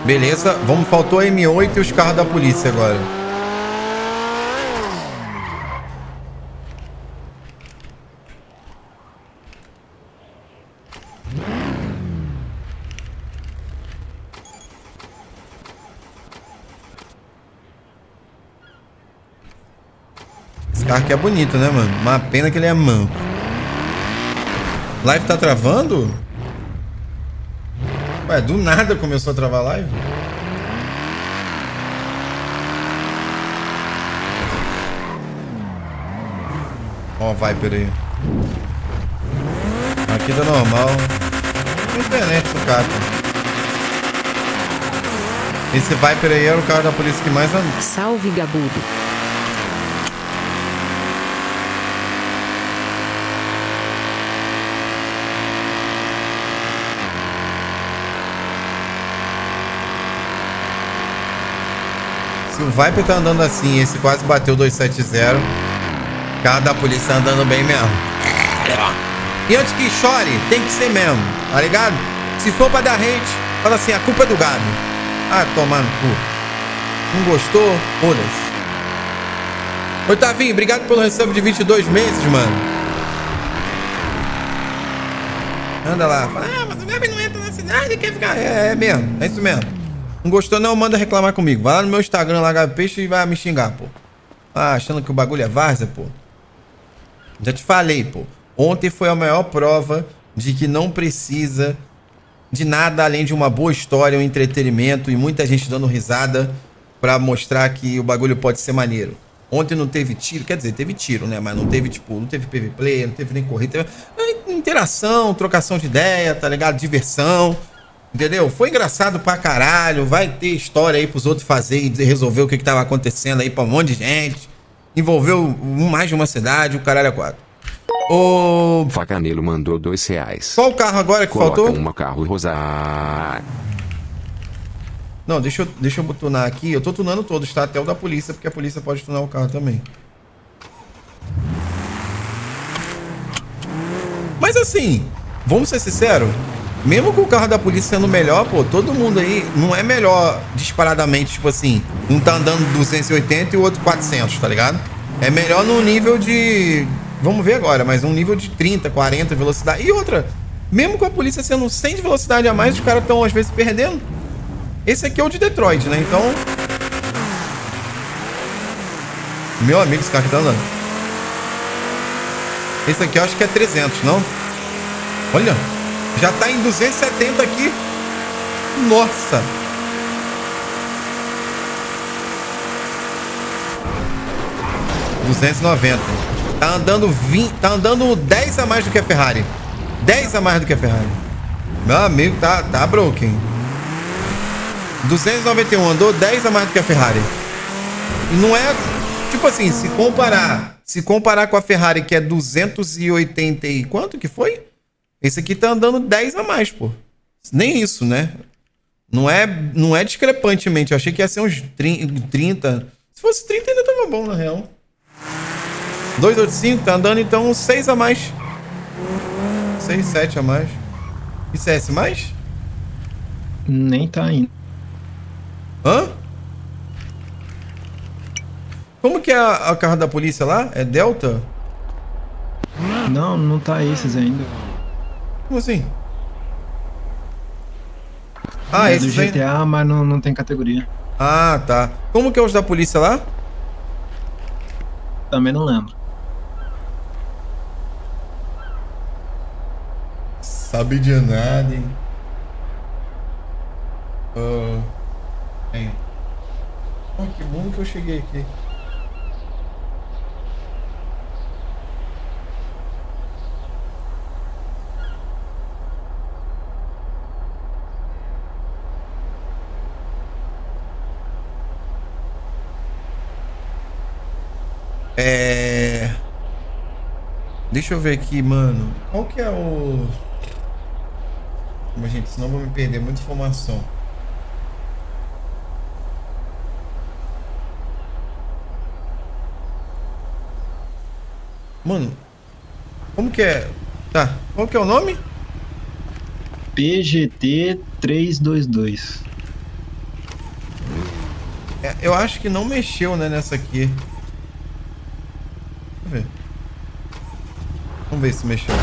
Beleza, vamos, faltou a M8 e os carros da polícia agora. Esse carro aqui é bonito, né, mano? Uma pena que ele é manco. Live tá travando? Ué, do nada começou a travar a live? Ó, o Viper aí. Aqui tá normal. Tem internet no carro. Esse Viper aí era o carro da polícia que mais andou. Salve, Gabudo. Se o Viper tá andando assim, esse quase bateu 270, o carro da polícia tá andando bem mesmo. E antes que chore, tem que ser mesmo, tá ligado? Se for pra dar hate, fala assim, a culpa é do Gabi. Ah, tomar no cu. Não gostou? Foda-se. Otavinho, obrigado pelo recebo de 22 meses, mano. Anda lá. Fala, ah, mas o Gabi não entra na cidade, quer ficar... É mesmo, é isso mesmo. Não gostou não, manda reclamar comigo. Vai lá no meu Instagram, lá, Gabi Peixe, e vai me xingar, pô. Ah, achando que o bagulho é várzea, pô. Já te falei, pô. Ontem foi a maior prova de que não precisa de nada além de uma boa história, um entretenimento e muita gente dando risada pra mostrar que o bagulho pode ser maneiro. Ontem não teve tiro, quer dizer, teve tiro, né? Mas não teve, tipo, não teve PV Play, não teve nem corrida. Teve interação, trocação de ideia, tá ligado? Diversão. Entendeu? Foi engraçado pra caralho. Vai ter história aí pros outros fazer e resolver o que tava acontecendo aí pra um monte de gente. Envolveu mais de uma cidade, o caralho é 4. O Facanelo mandou R$2. Qual o carro agora que Coloca faltou? uma carro rosa. Não, deixa eu tunar aqui. Eu tô tunando todos, tá? Até o da polícia, porque a polícia pode tunar o carro também. Mas assim, vamos ser sinceros. Mesmo com o carro da polícia sendo melhor, pô, todo mundo aí não é melhor disparadamente, tipo assim, um tá andando 280 e o outro 400, tá ligado? É melhor no nível de... Vamos ver agora, mas um nível de 30, 40 velocidade. E outra, mesmo com a polícia sendo 100 de velocidade a mais, os caras estão às vezes perdendo. Esse aqui é o de Detroit, né? Então... Meu amigo, esse carro que tá andando. Esse aqui eu acho que é 300, não? Olha... Já tá em 270 aqui. Nossa. $290. Tá andando 20, tá andando 10 a mais do que a Ferrari. 10 a mais do que a Ferrari. Meu amigo, tá broken. 291, andou 10 a mais do que a Ferrari. E não é, tipo assim, se comparar com a Ferrari, que é 280 e quanto que foi? Esse aqui tá andando 10 a mais, pô. Nem isso, né? Não é discrepantemente. Eu achei que ia ser uns 30. Se fosse 30 ainda tava bom, na real. 285 tá andando, então 6 a mais. 6, 7 a mais. Isso é S mais? Nem tá indo. Hã? Como que é a carro da polícia lá? É Delta? Não, não tá esses ainda. Como assim? Ah, É esse do GTA, mas não tem categoria. Ah, tá. Como que é os da polícia lá? Também não lembro. Sabe de nada, hein? Hein? Oh, que bom que eu cheguei aqui. Deixa eu ver aqui, mano. Qual que é o... Mas, gente, senão eu vou me perder muita informação. Mano, como que é? Tá, qual que é o nome? PGT 322. Eu acho que não mexeu, né, nessa aqui. Deixa eu ver. Vamos ver se mexeu.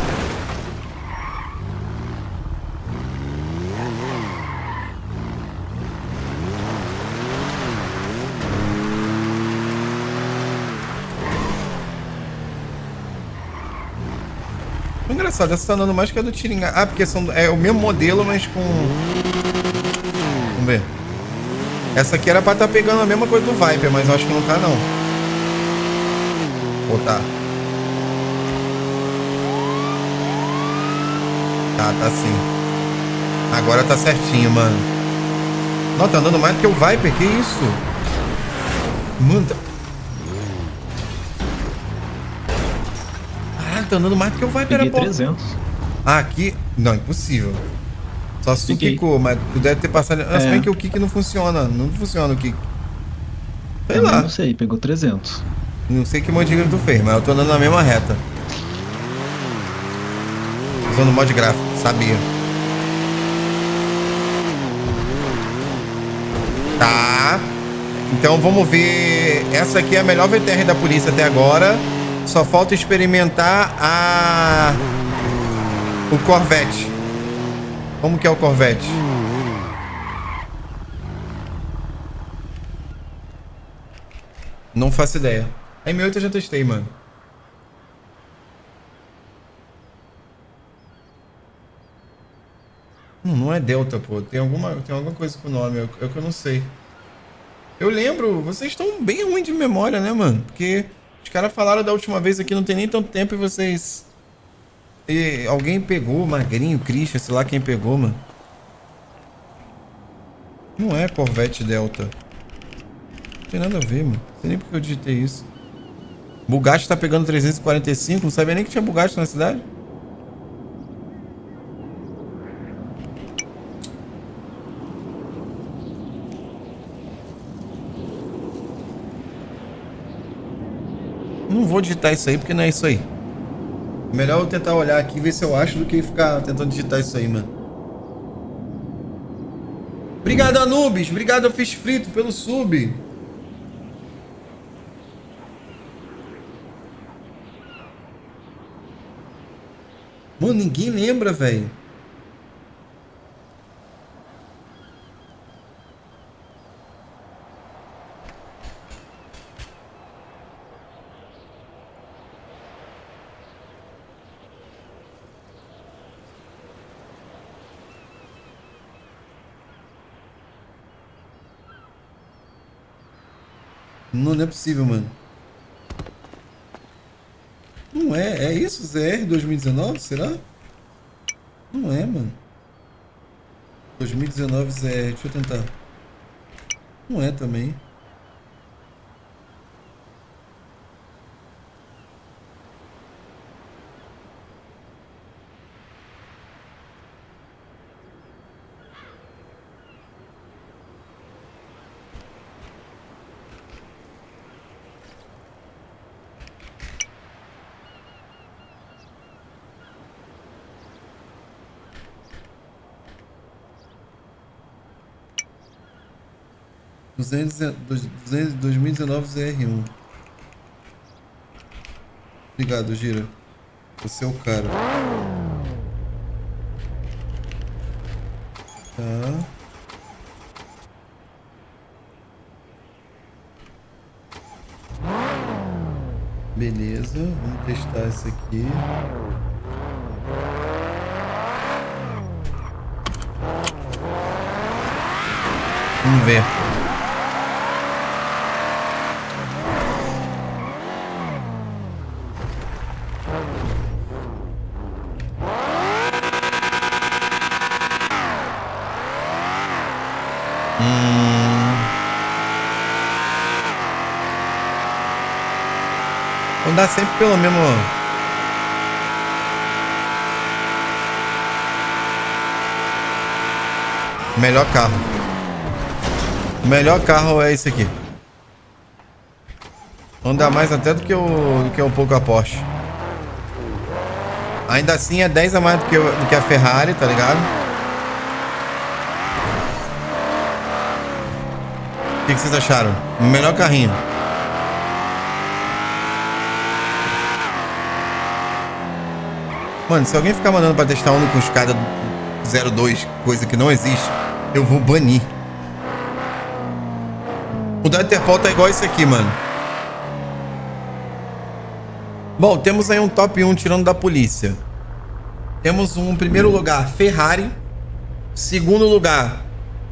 Engraçado, essa tá andando mais que a do Tiringa. Ah, porque é o mesmo modelo, mas com... Vamos ver. Essa aqui era pra estar pegando a mesma coisa do Viper, mas eu acho que não tá, não. Ou tá? Tá sim. Agora tá certinho, mano. Não, tá andando mais do que o Viper, que isso? Mano, tá... Tá andando mais do que o Viper. Peguei 300. Ah, aqui... Não, impossível. Só se tu quicou, mas tu deve ter passado... Se bem que o kick não funciona. Não funciona o kick. Sei lá. Não sei, pegou 300. Não sei que monte de tu fez, mas eu tô andando na mesma reta. Usando o mod gráfico, sabia. Tá. Então vamos ver... Essa aqui é a melhor VTR da polícia até agora. Só falta experimentar o Corvette. Como que é o Corvette? Não faço ideia. A M8 eu já testei, mano. Não é Delta, pô. Tem alguma coisa com o nome. É que eu não sei. Eu lembro. Vocês estão bem ruins de memória, né, mano? Porque... Os caras falaram da última vez aqui, não tem nem tanto tempo, e vocês... E alguém pegou, Magrinho, Christian, sei lá quem pegou, mano. Não é Corvette Delta. Não tem nada a ver, mano. Não sei nem porque eu digitei isso. Bugatti tá pegando 345, não sabia nem que tinha Bugatti na cidade. Não vou digitar isso aí porque não é isso aí. Melhor eu tentar olhar aqui e ver se eu acho do que ficar tentando digitar isso aí, mano. Obrigado, Anubis. Obrigado, Fish Frito, pelo sub. Mano, ninguém lembra, velho. Não é possível, mano. Não é. É isso, ZR 2019? Será? Não é, mano. 2019 ZR. Deixa eu tentar. Não é também. R$ 2019 ZR1. Obrigado, Gira. Você é o cara. Tá. Beleza, vamos testar esse aqui. Vamos ver. Vou dar sempre pelo mesmo. Melhor carro. O melhor carro é esse aqui. Anda mais até do que o pouco a Porsche. Ainda assim é 10 a mais do que a Ferrari, tá ligado? que vocês acharam? Melhor carrinho. Mano, se alguém ficar mandando pra testar um com escada 02, coisa que não existe, eu vou banir. O da Interpol tá igual esse aqui, mano. Bom, temos aí um top 1 tirando da polícia. Temos um primeiro lugar, Ferrari. Segundo lugar.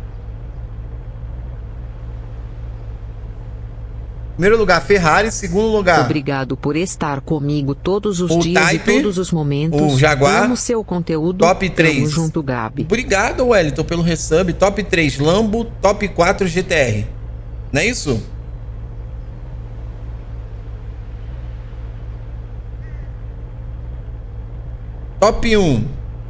Primeiro lugar, Ferrari. Segundo lugar. Obrigado por estar comigo todos os dias Type, e todos os momentos. o Jaguar. Amo seu conteúdo. Top 3. Tamo junto, Gabi. Obrigado, Wellington, pelo resub. Top 3, Lambo. Top 4, GTR. Não é isso? Top 1.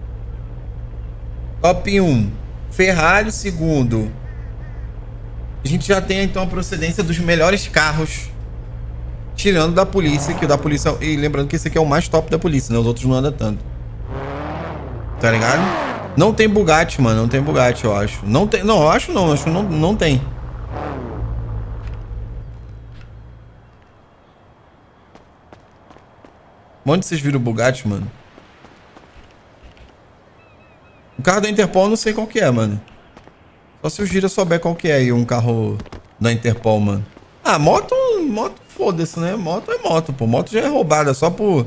Top 1. Ferrari, segundo. A gente já tem então a procedência dos melhores carros. Tirando da polícia, que o da polícia... E lembrando que esse aqui é o mais top da polícia, né? Os outros não andam tanto. Tá ligado? Não tem Bugatti, mano. Não tem Bugatti, eu acho. Não tem... Não, eu acho não. Acho que não tem. Onde vocês viram o Bugatti, mano? O carro da Interpol eu não sei qual que é, mano. Só se o Gira souber qual que é aí um carro da Interpol, mano. Ah, moto foda-se, né? Moto é moto, pô. Moto já é roubada, só por...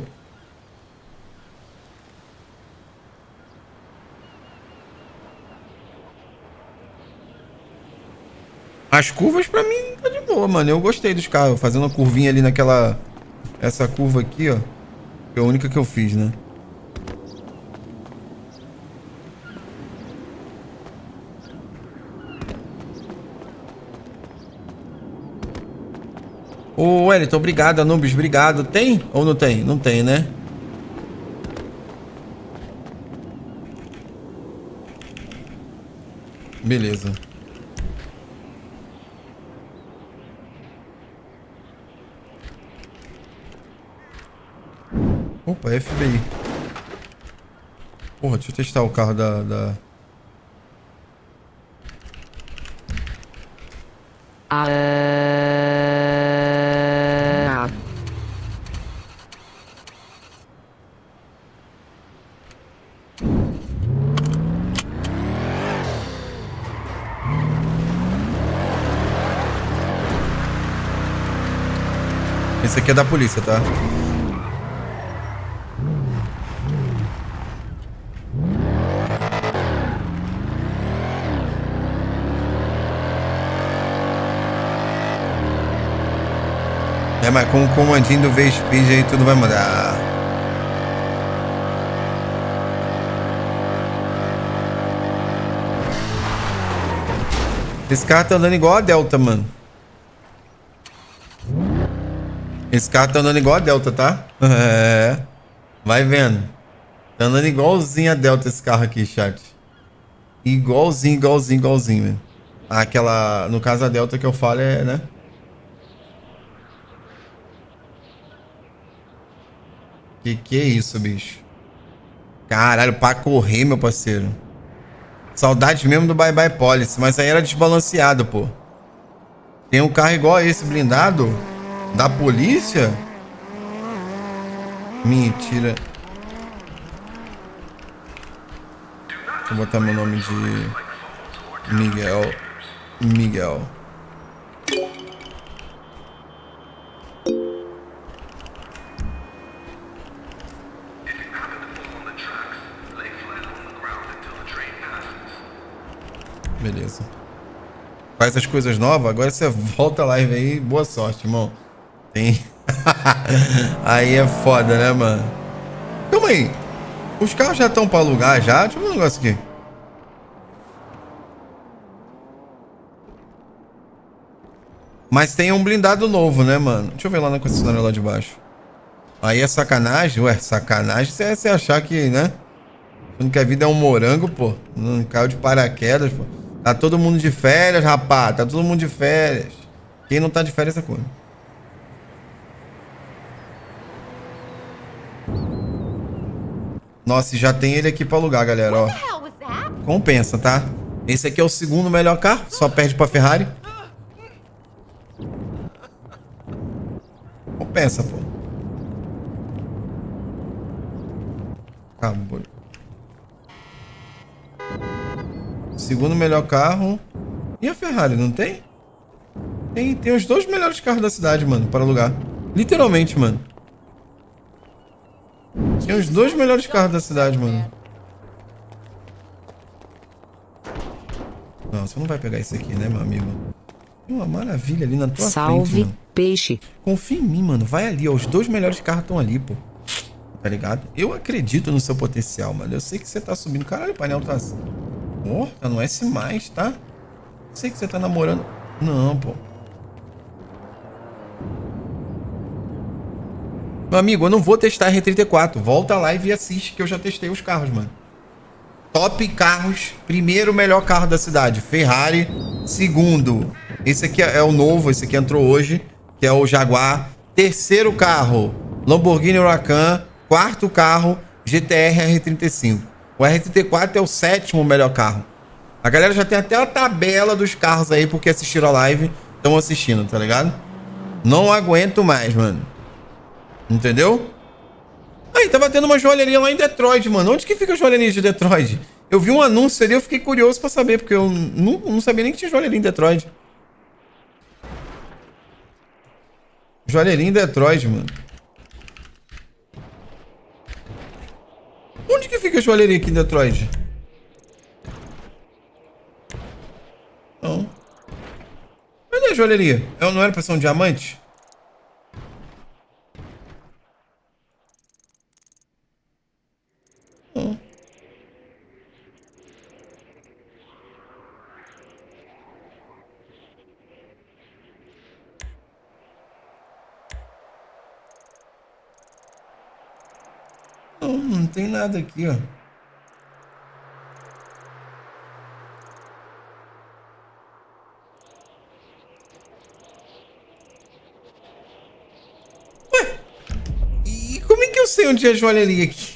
As curvas pra mim tá de boa, mano. Eu gostei dos carros. Fazendo uma curvinha ali naquela... Essa curva aqui, ó. É a única que eu fiz, né? Ô, Wellington, obrigado. Anubis, obrigado. Tem ou não tem? Não tem, né? Beleza. Opa, FBI. Porra, deixa eu testar o carro da... Esse aqui é da polícia, tá? É, mas com o comandinho do V-Speed aí tudo vai mudar. Esse carro tá andando igual a Delta, mano. Esse carro tá andando igual a Delta, tá? É. Vai vendo. Tá andando igualzinho a Delta esse carro aqui, chat. Igualzinho, velho. Aquela... No caso a Delta que eu falo é, né? Que é isso, bicho? Caralho, pra correr, meu parceiro. Saudades mesmo do Bye Bye Policy. Mas aí era desbalanceado, pô. Tem um carro igual a esse blindado da polícia? Mentira. Deixa eu botar meu nome de Miguel. Beleza. Faz as coisas novas, agora você volta a live aí. Boa sorte, irmão. Tem... Aí é foda, né, mano? Calma aí. Os carros já estão pra alugar já? Deixa eu ver um negócio aqui. Mas tem um blindado novo, né, mano? Deixa eu ver lá na concessionária lá de baixo. Aí é sacanagem? Ué, sacanagem se você achar que, né? Achando que a vida é um morango, pô. Não caiu de paraquedas, pô. Tá todo mundo de férias, rapaz. Tá todo mundo de férias. Quem não tá de férias é coisa. Nossa, e já tem ele aqui pra alugar, galera, ó. Compensa, tá? Esse aqui é o segundo melhor carro. Só perde pra Ferrari. compensa, pô. Acabou. Segundo melhor carro. E a Ferrari, não tem? Tem os 2 melhores carros da cidade, mano, para alugar. Literalmente, mano. Tem os 2 melhores carros da cidade, mano. Não, você não vai pegar isso aqui, né, meu amigo? Tem uma maravilha ali na tua Salve, frente, mano. peixe. Confia em mim, mano. Vai ali, ó. Os 2 melhores carros estão ali, pô. Tá ligado? Eu acredito no seu potencial, mano. Eu sei que você tá subindo. Caralho, o painel tá... Ó, tá no S+, tá? Eu sei que você tá namorando... Não, pô. Meu amigo, eu não vou testar a R34. Volta lá e assiste que eu já testei os carros, mano. Top carros. Primeiro melhor carro da cidade. Ferrari. Segundo. Esse aqui é o novo. Esse aqui entrou hoje. Que é o Jaguar. Terceiro carro. Lamborghini Huracan. Quarto carro. GTR R35. O R34 é o 7º melhor carro. A galera já tem até a tabela dos carros aí. Porque assistiram a live. Estão assistindo, tá ligado? Não aguento mais, mano. Entendeu? Aí, tava tendo uma joalheria lá em Detroit, mano. Onde que fica a joalheria de Detroit? Eu vi um anúncio ali, eu fiquei curioso pra saber, porque eu não sabia nem que tinha joalheria em Detroit. Joalheria em Detroit, mano. Onde que fica a joalheria aqui em Detroit? Não. Cadê a joalheria? Não era pra ser um diamante? Não tem nada aqui, ó. Ué? E como é que eu sei onde é a joalheria aqui?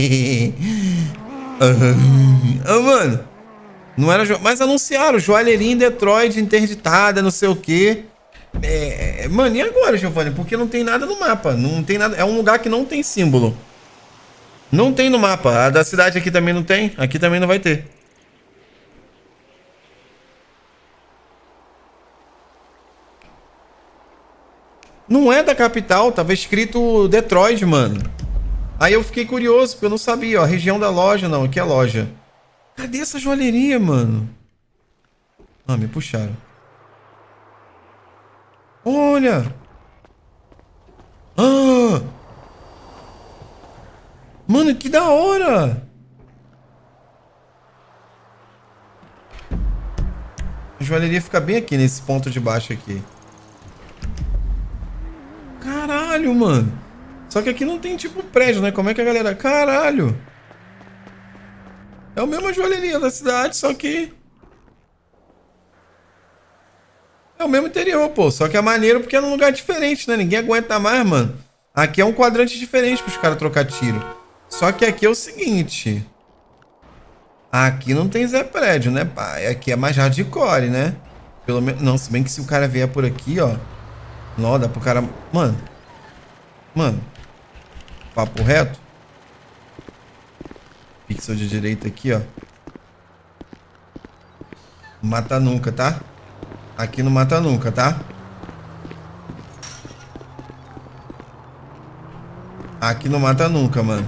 Mano. Não era mas anunciaram joalheria em Detroit interditada, não sei o quê. Mano, e agora, Giovanni? Porque não tem nada no mapa. Não tem nada. É um lugar que não tem símbolo. Não tem no mapa. A da cidade aqui também não tem. Aqui também não vai ter. Não é da capital. Tava escrito Detroit, mano. Aí eu fiquei curioso, porque eu não sabia. Ó, região da loja, não. Aqui é a loja. Cadê essa joalheria, mano? Ah, me puxaram. Olha. Ah! Mano, que da hora! A joalheria fica bem aqui, nesse ponto de baixo aqui. Caralho, mano. Só que aqui não tem tipo prédio, né? Como é que a galera... Caralho! É a mesma joalheria da cidade, só que... É o mesmo interior, pô. Só que é maneiro porque é num lugar diferente, né? Ninguém aguenta mais, mano. Aqui é um quadrante diferente pros caras trocar tiro. Só que aqui é o seguinte. Aqui não tem Zé Prédio, né, pai? Aqui é mais hardcore, né? Pelo menos... Não, se bem que se o cara vier por aqui, ó... Não, dá pro cara... Mano. Papo reto. Pixel de direita aqui, ó. Não mata nunca, tá? Aqui não mata nunca, tá? Aqui não mata nunca, mano.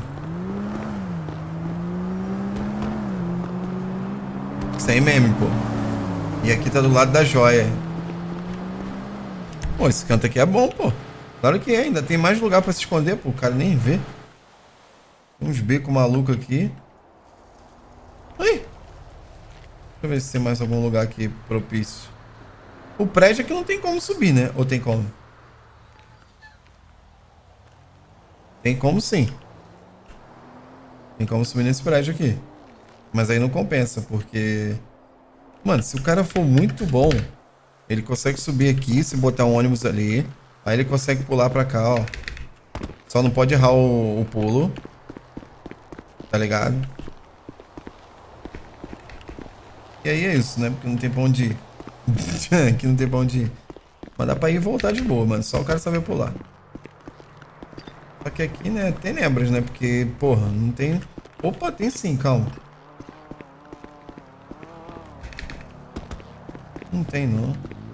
Sem meme, pô. E aqui tá do lado da joia. Pô, esse canto aqui é bom, pô. Claro que é, ainda tem mais lugar pra se esconder, pô. O cara nem vê. Tem uns becos malucos aqui. Aí. Deixa eu ver se tem mais algum lugar aqui propício. O prédio aqui não tem como subir, né? Ou tem como? Tem como sim. Tem como subir nesse prédio aqui. Mas aí não compensa, porque... Mano, se o cara for muito bom, ele consegue subir aqui, se botar um ônibus ali. Aí ele consegue pular pra cá, ó. Só não pode errar o pulo. Tá ligado? E aí é isso, né? Porque não tem pra onde ir. Aqui não tem pra onde ir. Mas dá pra ir e voltar de boa, mano. Só o cara saber pular. Só que aqui, né, tenebras, né? Porque, porra, não tem... Opa, tem sim, calma. Não tem, não.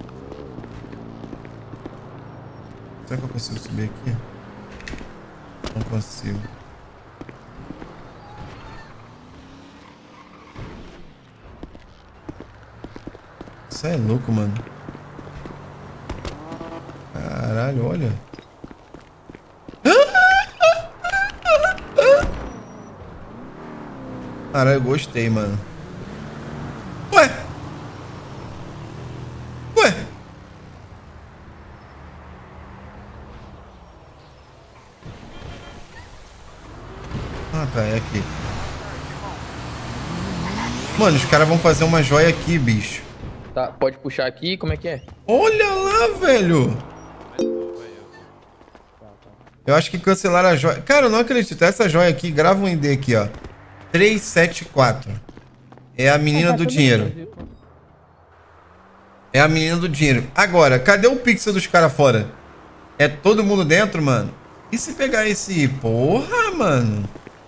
Será que eu consigo subir aqui? Não consigo. Isso é louco, mano. Caralho, olha. Caralho, eu gostei, mano. Ué? Ué? Ah, tá, é aqui. Mano, os caras vão fazer uma joia aqui, bicho. Tá, pode puxar aqui, como é que é? Olha lá, velho. Eu acho que cancelaram a joia. Cara, eu não acredito. Essa joia aqui, grava um ID aqui, ó. 374. É a menina do dinheiro. É a menina do dinheiro. Agora, cadê o pixel dos caras fora? É todo mundo dentro, mano? E se pegar esse... Porra, mano.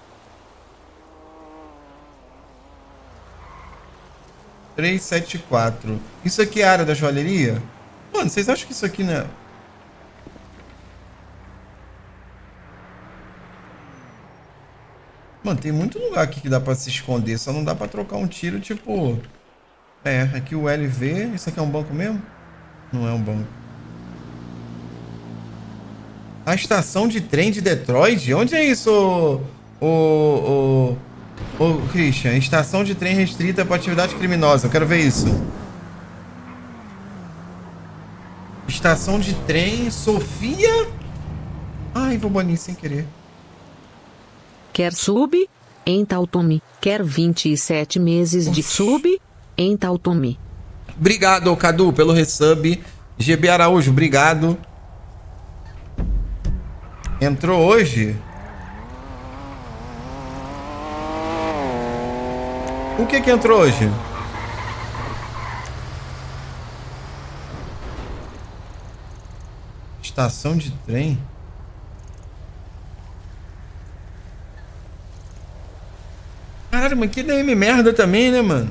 (374) Isso aqui é a área da joalheria? Mano, vocês acham que isso aqui não é... Mano, tem muito lugar aqui que dá pra se esconder. Só não dá pra trocar um tiro, tipo... É, aqui o LV... Isso aqui é um banco mesmo? Não é um banco. A estação de trem de Detroit? Onde é isso, ô Christian? Estação de trem restrita para atividade criminosa. Eu quero ver isso. Estação de trem Sofia... Ai, vou banir sem querer. Quer sub? Em Tautome. Quer 27 meses de sub? Em Tautome. Obrigado, Cadu, pelo resub. GB Araújo, obrigado. Entrou hoje? O que entrou hoje? Estação de trem? Caralho, mas que DM merda também, né, mano?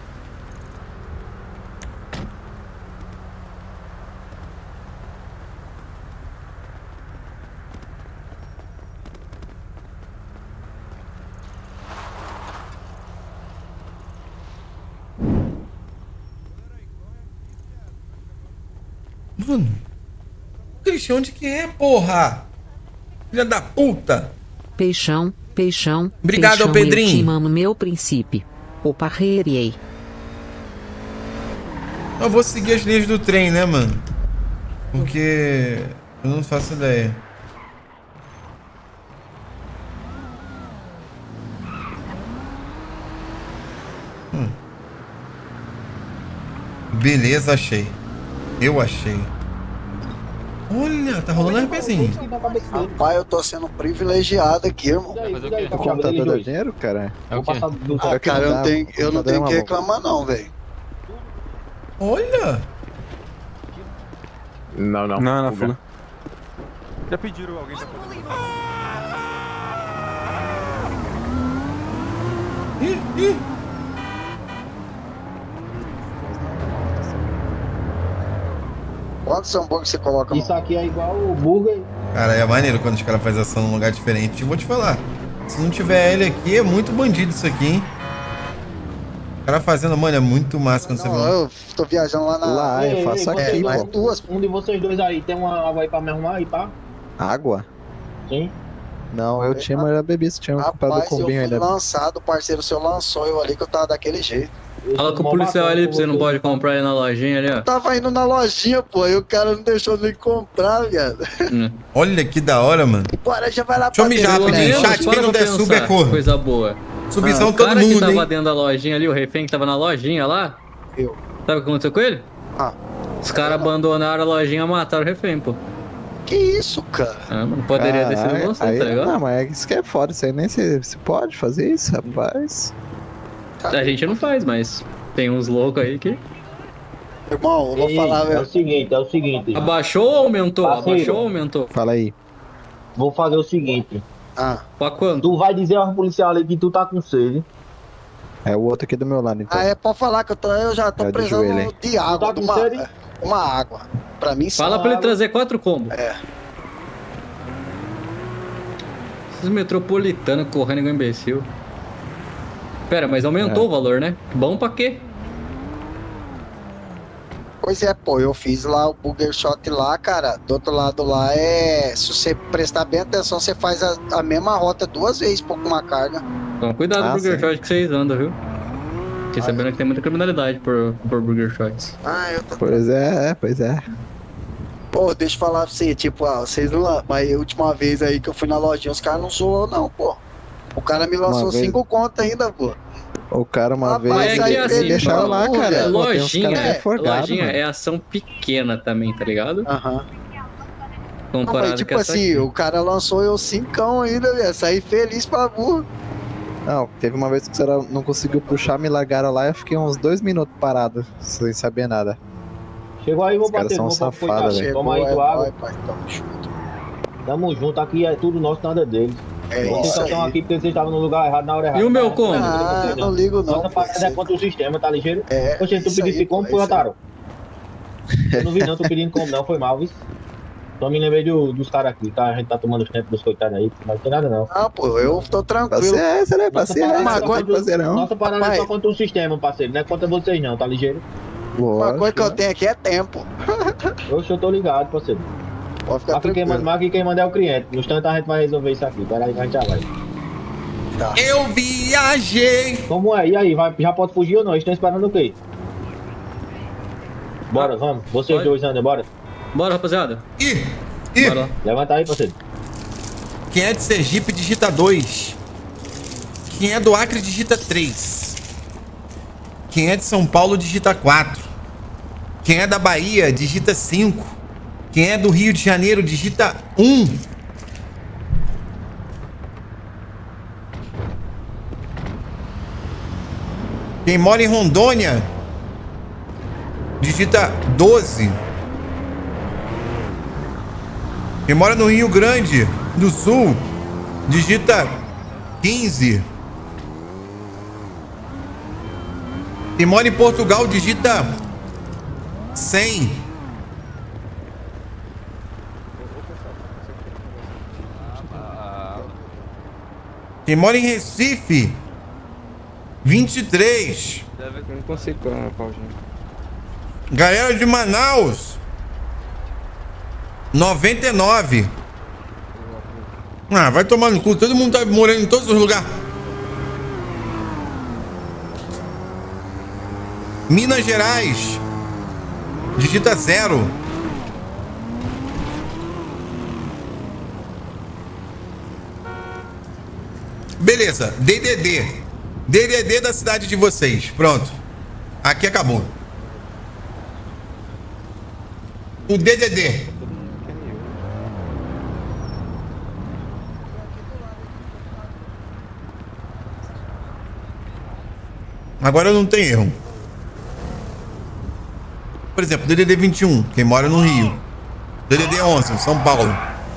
Mano, Christian, onde que é, porra? Filha da puta! Peixão, peixão. Obrigado, peixão, Pedrinho. Eu te mamo, meu príncipe. Opa, herei. Eu vou seguir as linhas do trem, né, mano? Porque eu não faço ideia. Beleza, achei. Eu achei. Olha, tá rolando RPzinho. Rapaz, eu tô sendo privilegiado aqui, irmão. O computador dá dinheiro, cara? É o quê? Ah, cara, eu não tenho que reclamar não, velho. Olha! Não, não. Não, fuga. Já pediram alguém pra Ih. Quantos hambúrguer você coloca? Isso aqui é igual o burger. Cara, é maneiro quando os caras fazem ação num lugar diferente. Eu vou te falar. Se não tiver ele aqui, é muito bandido isso aqui, hein? O cara fazendo, mano, é muito massa quando você vê. Eu tô viajando lá na... Lá, eu faço aqui, lá pô. em duas. Um de vocês dois aí, tem uma água aí pra me arrumar aí, pá? Água? Sim. Não, eu tinha, mas era bebê. Você tinha comprado o Rapaz, eu combinho fui ainda. lançado, parceiro seu lançou eu ali que eu tava daquele jeito. Fala com o policial ali, você não pode comprar aí na lojinha ali, ó. Tava indo na lojinha, pô, e o cara não deixou nem comprar, viado. Olha que da hora, mano. Agora já vai lá Deixa eu mijar Pelo rapidinho. menos, Chat, para quem não pra der sub é pensar, corno. coisa boa. Subição O todo cara que mundo, tava hein? dentro da lojinha ali, o refém que tava na lojinha lá. Eu. Sabe o que aconteceu com ele? Ah. Os caras abandonaram a lojinha e mataram o refém, pô. Que isso, cara? Ah, não poderia ter sido você, aí, tá ligado? não, mas isso que é foda. Isso aí nem se pode fazer isso, rapaz. A gente não faz, mas tem uns loucos aí que... Irmão, eu vou falar, É o seguinte. Abaixou ou aumentou? Parceiro. Abaixou ou aumentou? Fala aí. vou fazer o seguinte. Ah, Pra quando? Tu vai dizer aos policiais ali que tu tá com sede. É o outro aqui do meu lado, então. pode falar que eu já tô É o de joelho, precisando hein? de água, Tá de com sede? uma água. Pra mim, só Fala pra ele água. trazer 4 combos. É. Esses metropolitanos correndo igual imbecil. Pera, mas aumentou o valor, né? Bom pra quê? Pois é, pô, eu fiz lá o Burger Shot lá, cara. Do outro lado lá se você prestar bem atenção, você faz a mesma rota 2 vezes por uma carga. Então cuidado com o Burger sim. Shot que vocês andam, viu? Fiquei sabendo que tem muita criminalidade por Burger Shots. Eu tô... Pois é. Pô, deixa eu falar pra você, tipo, vocês não... Mas a última vez aí que eu fui na lojinha, os caras não zoou não, pô. O cara me lançou 5 contas ainda, pô. O cara uma Rapaz, vez é que assim, deixaram pô, lá, cara. Pô, tem uns lojinha, caras bem folgados, lojinha mano. é ação pequena também, tá ligado? Aham. Não, Comparado mas tipo com essa assim, aqui. o cara lançou eu 5 ainda, velho. Saí feliz pra burro. Não, teve uma vez que o cara não conseguiu puxar, me largaram lá e eu fiquei uns 2 minutos parado, sem saber nada. Chegou aí, meu Os caras parceiro. são Vamos pra safados, velho. Toma aí tua água. pai, tamo junto. Tamo junto, aqui é tudo nosso, nada deles. Vocês Isso só estão aí. aqui porque vocês estavam no lugar errado, na hora errada. E o meu combo? Não ligo não. Nossa parada é contra o sistema, tá ligeiro? Poxa, tu isso pedisse aí, como, pô, foi, isso aí. Otaro? Eu não vi não, tô pedindo como não, foi mal, viu? Só me lembrei dos caras aqui, tá? A gente tá tomando os tempos dos coitados aí, mas não tem nada não. Ah, pô, eu tô tranquilo. Paciência, né? Paciência, Mas não pode fazer não. Nossa parada é Papai. só contra o sistema, parceiro, não é contra vocês não, tá ligeiro? Uma coisa que eu Lógico, tenho aqui é tempo. Oxe, eu tô ligado, parceiro. Pode ficar tranquilo. Mas aqui quem manda é o cliente, no instante a gente vai resolver isso aqui, pera aí que a gente já vai. Eu viajei. Como é? E aí, já pode fugir ou não? Eles estão esperando o quê? Bora, vamos. Vocês Pode. dois andam, bora. Bora, rapaziada. Ih, Bora lá. Levanta aí, parceiro. quem é de Sergipe digita 2. Quem é do Acre digita 3. Quem é de São Paulo digita 4. Quem é da Bahia digita 5. Quem é do Rio de Janeiro digita 1. Quem mora em Rondônia digita 12. Quem mora no Rio Grande do Sul digita 15. Quem mora em Portugal digita 100. Quem mora em Recife 23. Eu não consigo, Paulinho. Galera de Manaus 99. Ah, vai tomar no cu. Todo mundo tá morando em todos os lugares. Minas Gerais digita 0. Beleza, DDD da cidade de vocês. Pronto. Aqui acabou. O DDD. Agora não tem erro. Por exemplo, DDD 21, quem mora no Rio. DDD 11, São Paulo.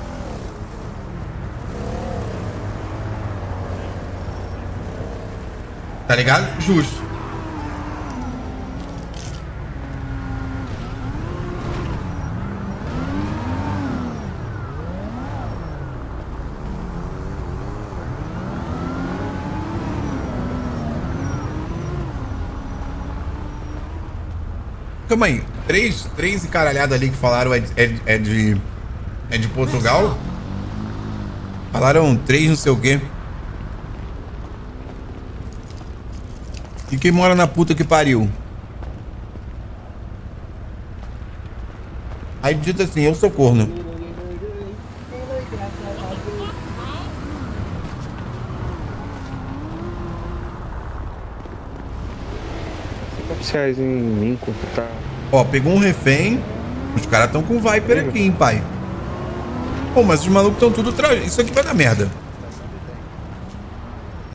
Tá ligado? Justo. Calma aí, três encaralhadas ali que falaram é de Portugal? Falaram 3 não sei o quê. E quem mora na puta que pariu? Aí digita assim, eu sou corno. Oficiais em mim, tá? Ó, pegou um refém. Os caras tão com Viper aqui, hein, pai. Pô, mas os malucos estão tudo... Isso aqui vai dar merda.